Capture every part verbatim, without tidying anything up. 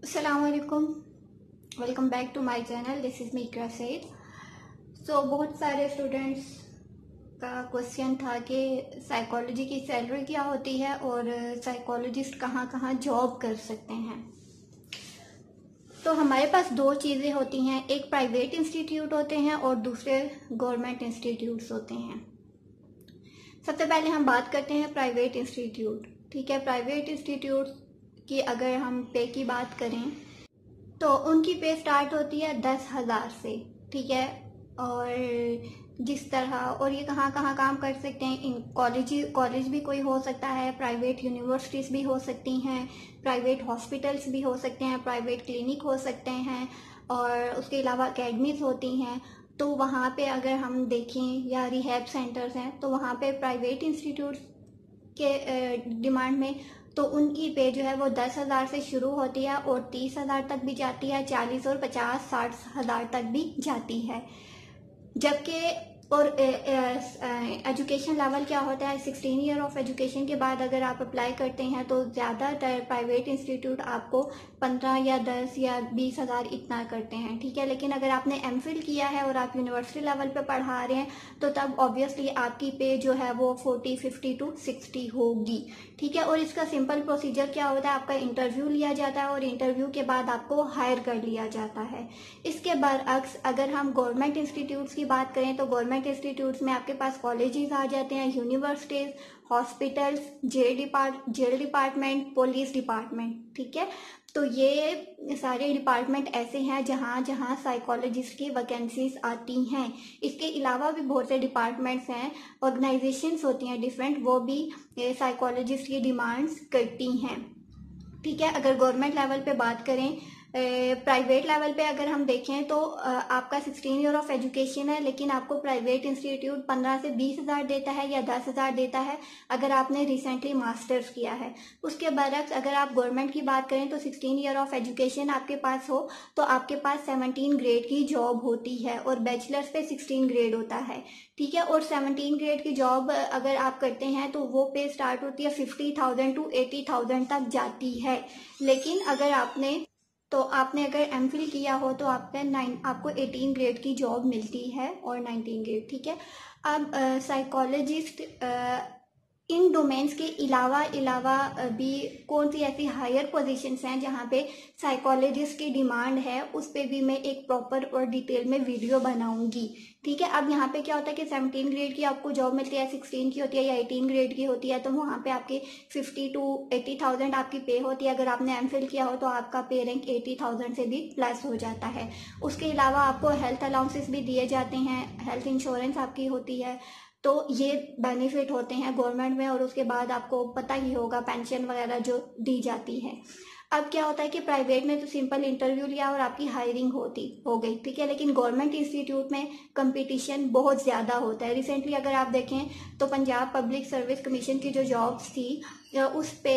अस्सलाम वालेकुम, welcome back to my channel. This is me Iqra Saeed. So बहुत सारे स्टूडेंट्स का क्वेश्चन था कि साइकोलॉजी की सैलरी क्या होती है और साइकोलॉजिस्ट कहाँ कहाँ जॉब कर सकते हैं। तो हमारे पास दो चीज़ें होती हैं, एक प्राइवेट इंस्टीट्यूट होते हैं और दूसरे गवर्नमेंट इंस्टीट्यूट्स होते हैं। सबसे पहले हम बात करते हैं प्राइवेट इंस्टीट्यूट। ठीक है, प्राइवेट इंस्टीट्यूट की अगर हम पे की बात करें तो उनकी पे स्टार्ट होती है दस हज़ार से। ठीक है, और जिस तरह और ये कहाँ कहाँ काम कर सकते हैं, इन कॉलेज कॉलेज भी कोई हो सकता है, प्राइवेट यूनिवर्सिटीज़ भी हो सकती हैं, प्राइवेट हॉस्पिटल्स भी हो सकते हैं, प्राइवेट क्लिनिक हो सकते हैं और उसके अलावा अकेडमीज़ होती हैं। तो वहाँ पे अगर हम देखें या रिहैब सेंटर्स हैं तो वहाँ पे प्राइवेट इंस्टीट्यूट के डिमांड में तो उनकी पे जो है वो दस हज़ार से शुरू होती है और तीस हज़ार तक भी जाती है, चालीस और पचास साठ हज़ार तक भी जाती है। जबकि और एजुकेशन लेवल क्या होता है, सिक्सटीन ईयर ऑफ एजुकेशन के बाद अगर आप अप्लाई करते हैं तो ज़्यादातर प्राइवेट इंस्टीट्यूट आपको पंद्रह या दस या बीस हज़ार इतना करते हैं। ठीक है, लेकिन अगर आपने एम फिल किया है और आप यूनिवर्सिटी लेवल पे पढ़ा रहे हैं तो तब ऑब्वियसली आपकी पे जो है वो फोर्टी फिफ्टी टू सिक्सटी होगी। ठीक है, और इसका सिंपल प्रोसीजर क्या होता है, आपका इंटरव्यू लिया जाता है और इंटरव्यू के बाद आपको हायर कर लिया जाता है। इसके बरअक्स अगर हम गवर्नमेंट इंस्टीट्यूट्स की बात करें तो गवर्नमेंट इंस्टीट्यूट्स में आपके पास कॉलेजेस आ जाते हैं, universities, hospitals, jail depart jail department, police department. ठीक है, तो ये सारे डिपार्टमेंट ऐसे हैं जहाँ जहाँ साइकोलॉजिस्ट की वैकेंसीज आती हैं। इसके अलावा भी बहुत से डिपार्टमेंट्स हैं, ऑर्गेनाइजेशंस होती हैं डिफरेंट, वो भी साइकोलॉजिस्ट की डिमांड्स करती हैं। ठीक है, अगर गवर्नमेंट लेवल पे बात करें, प्राइवेट लेवल पे अगर हम देखें तो आपका सिक्सटीन ईयर ऑफ एजुकेशन है, लेकिन आपको प्राइवेट इंस्टीट्यूट पंद्रह से बीस हज़ार देता है या दस हज़ार देता है अगर आपने रिसेंटली मास्टर्स किया है। उसके बरक्स अगर आप गवर्नमेंट की बात करें तो सिक्सटीन ईयर ऑफ एजुकेशन आपके पास हो तो आपके पास सेवनटीन ग्रेड की जॉब होती है और बैचलर्स पे सिक्सटीन ग्रेड होता है। ठीक है, और सेवनटीन ग्रेड की जॉब अगर आप करते हैं तो वो पे स्टार्ट होती है fifty thousand to eighty thousand तक जाती है। लेकिन अगर आपने तो आपने अगर एम फिल किया हो तो आपका नाइन आपको एटीन ग्रेड की जॉब मिलती है और नाइनटीन ग्रेड। ठीक है, अब साइकोलॉजिस्ट इन डोमेन्स के अलावा अलावा भी कौन सी ऐसी हायर पोजीशंस हैं जहाँ पे साइकोलॉजिस्ट की डिमांड है, उस पे भी मैं एक प्रॉपर और डिटेल में वीडियो बनाऊंगी। ठीक है, अब यहाँ पे क्या होता है कि सेवनटीन ग्रेड की आपको जॉब मिलती है, सिक्सटीन की होती है या एटीन ग्रेड की होती है, तो वहाँ पे आपकी फिफ्टी टू एटी थाउजेंड आपकी पे होती है। अगर आपने एम फिल किया हो तो आपका पे रैंक एटी थाउजेंड से भी प्लस हो जाता है। उसके अलावा आपको हेल्थ अलाउंसेस भी दिए जाते हैं, हेल्थ इंश्योरेंस आपकी होती है, तो ये बेनिफिट होते हैं गवर्नमेंट में। और उसके बाद आपको पता ही होगा पेंशन वगैरह जो दी जाती है। अब क्या होता है कि प्राइवेट में तो सिंपल इंटरव्यू लिया और आपकी हायरिंग होती हो गई। ठीक है, लेकिन गवर्नमेंट इंस्टीट्यूट में कंपटीशन बहुत ज़्यादा होता है। रिसेंटली अगर आप देखें तो पंजाब पब्लिक सर्विस कमीशन की जो जॉब्स थी उस पे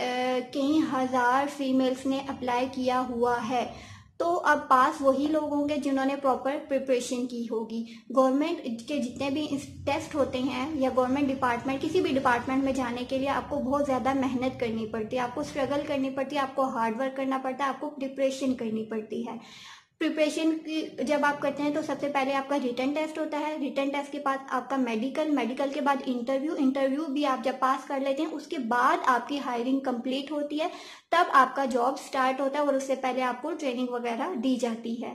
कई हज़ार फीमेल्स ने अप्लाई किया हुआ है। तो अब पास वही लोग होंगे जिन्होंने प्रॉपर प्रिपरेशन की होगी। गवर्नमेंट के जितने भी टेस्ट होते हैं या गवर्नमेंट डिपार्टमेंट किसी भी डिपार्टमेंट में जाने के लिए आपको बहुत ज़्यादा मेहनत करनी पड़ती है, आपको स्ट्रगल करनी पड़ती है, आपको हार्ड वर्क करना पड़ता है, आपको प्रिपरेशन करनी पड़ती है। प्रिपरेशन की जब आप करते हैं तो सबसे पहले आपका रिटन टेस्ट होता है, रिटन टेस्ट के बाद आपका मेडिकल, मेडिकल के बाद इंटरव्यू, इंटरव्यू भी आप जब पास कर लेते हैं उसके बाद आपकी हायरिंग कंप्लीट होती है, तब आपका जॉब स्टार्ट होता है और उससे पहले आपको ट्रेनिंग वगैरह दी जाती है।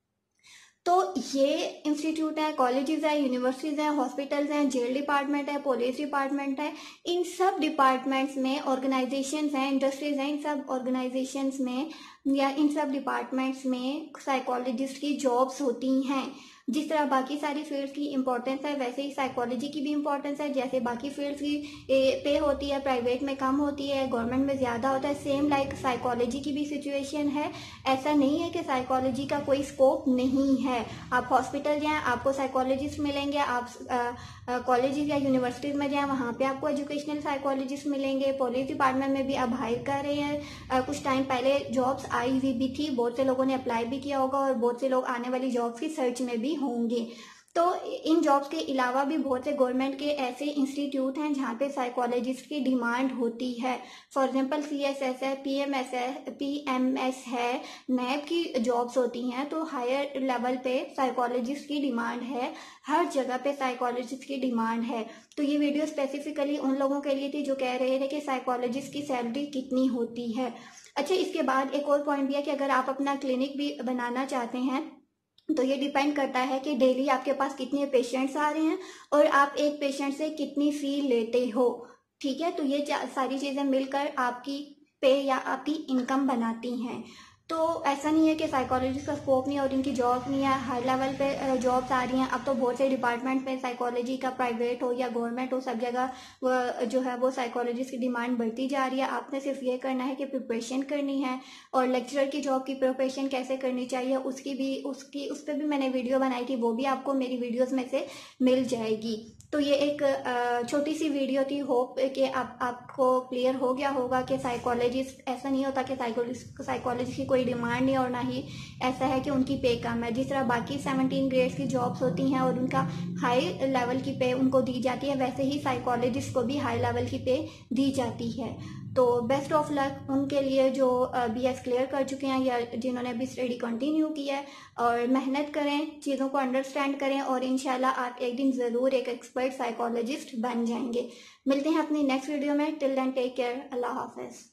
तो ये इंस्टीट्यूट है, कॉलेजेस है, यूनिवर्सिटीज़ हैं, हॉस्पिटल्स हैं, जेल डिपार्टमेंट है, पुलिस डिपार्टमेंट है, इन सब डिपार्टमेंट्स में ऑर्गेनाइजेशंस हैं, इंडस्ट्रीज हैं, इन सब ऑर्गेनाइजेशंस में या इन सब डिपार्टमेंट्स में साइकोलॉजिस्ट की जॉब्स होती हैं। जिस तरह बाकी सारी फील्ड्स की इंपॉर्टेंस है वैसे ही साइकोलॉजी की भी इंपॉर्टेंस है। जैसे बाकी फील्ड्स की पे होती है प्राइवेट में कम होती है, गवर्नमेंट में ज़्यादा होता है, सेम लाइक साइकोलॉजी की भी सिचुएशन है। ऐसा नहीं है कि साइकोलॉजी का कोई स्कोप नहीं है। आप हॉस्पिटल जाएँ आपको साइकोलॉजिस्ट मिलेंगे, आप कॉलेजेस या यूनिवर्सिटीज़ में जाएँ वहाँ पे आपको एजुकेशनल साइकोलॉजिस्ट मिलेंगे। पुलिस डिपार्टमेंट में भी अब हायर कर रहे हैं, कुछ टाइम पहले जॉब्स आई हुई भी थी, बहुत से लोगों ने अप्लाई भी किया होगा और बहुत से लोग आने वाली जॉब्स की सर्च में भी होंगे। तो इन जॉब्स के अलावा भी बहुत से गवर्नमेंट के ऐसे इंस्टीट्यूट हैं जहाँ पे साइकोलॉजिस्ट की डिमांड होती है। For example C S S है, पी एम एस है, पी एम एस है, नैब की जॉब्स होती हैं। तो हायर लेवल पे साइकोलॉजिस्ट की डिमांड है, हर जगह पे साइकोलॉजिस्ट की डिमांड है। तो ये वीडियो स्पेसिफिकली उन लोगों के लिए थी जो कह रहे थे कि साइकोलॉजिस्ट की सैलरी कितनी होती है। अच्छा, इसके बाद एक और पॉइंट भी है कि अगर आप अपना क्लिनिक भी बनाना चाहते हैं तो ये डिपेंड करता है कि डेली आपके पास कितने पेशेंट्स आ रहे हैं और आप एक पेशेंट से कितनी फी लेते हो। ठीक है, तो ये सारी चीज़ें मिलकर आपकी पे या आपकी इनकम बनाती हैं। तो ऐसा नहीं है कि साइकोलॉजिस्ट का स्कोप नहीं है और इनकी जॉब नहीं है, हर लेवल पे जॉब्स आ रही हैं। अब तो बहुत से डिपार्टमेंट में साइकोलॉजी का, प्राइवेट हो या गवर्नमेंट हो, सब जगह जो है वो साइकोलॉजिस्ट की डिमांड बढ़ती जा रही है। आपने सिर्फ ये करना है कि प्रिपरेशन करनी है, और लेक्चरर की जॉब की प्रिपरेशन कैसे करनी चाहिए उसकी भी उसकी उस पर भी मैंने वीडियो बनाई थी, वो भी आपको मेरी वीडियोज़ में से मिल जाएगी। तो ये एक छोटी सी वीडियो थी, होप कि आप आपको क्लियर हो गया होगा कि साइकोलॉजिस्ट, ऐसा नहीं होता कि साइकोलॉजिस्ट साइकोलॉजिस्ट की कोई डिमांड नहीं और ना ही ऐसा है कि उनकी पे कम है। जिस तरह बाकी सेवनटीन ग्रेड्स की जॉब्स होती हैं और उनका हाई लेवल की पे उनको दी जाती है, वैसे ही साइकोलॉजिस्ट को भी हाई लेवल की पे दी जाती है। तो बेस्ट ऑफ लक उनके लिए जो बी एस क्लियर कर चुके हैं या जिन्होंने अभी स्टडी कंटिन्यू किया है। और मेहनत करें, चीज़ों को अंडरस्टैंड करें और इंशाल्लाह आप एक दिन ज़रूर एक एक्सपर्ट साइकोलॉजिस्ट बन जाएंगे। मिलते हैं अपनी नेक्स्ट वीडियो में। टिल देन टेक केयर, अल्लाह हाफिज़।